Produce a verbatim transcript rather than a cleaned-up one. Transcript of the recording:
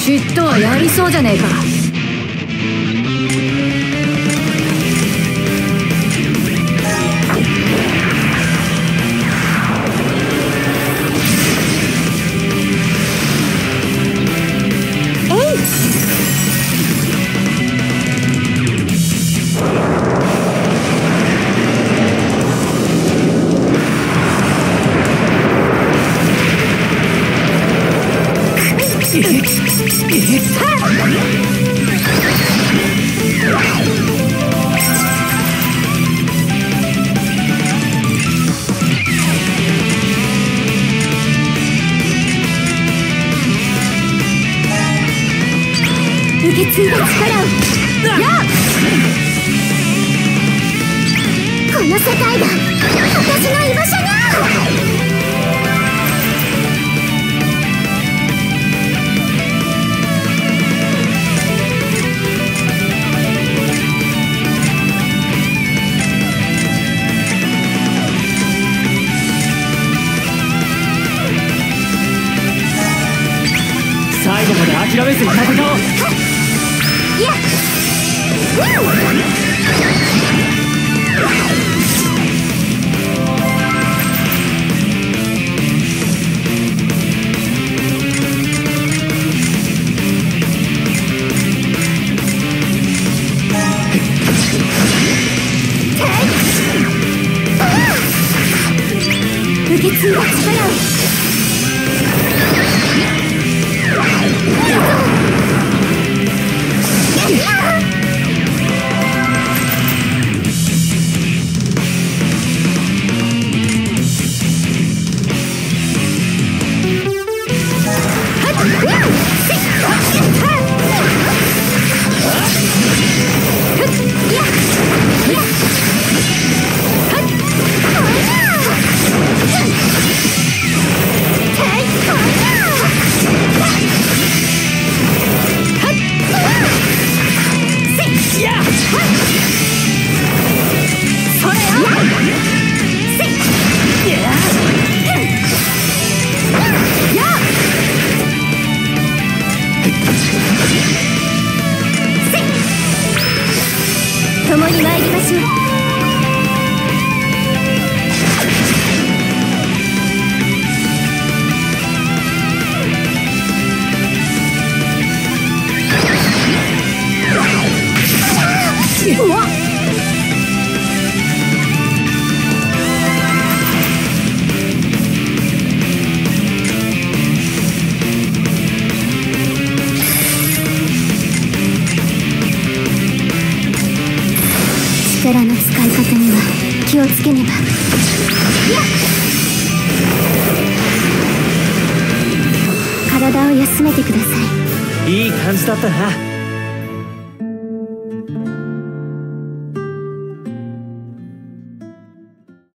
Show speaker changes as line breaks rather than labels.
嫉妬はやりそうじゃねえか。
受け継いだ力をやあ、この世界が私の居場所にゃ。
最後まで諦めずに戦おう。
いや、受け継いだ力を共に参りましょう。うわっ、力の使い方には気をつけねば。いや、体を休めてください。
いい感じだったな。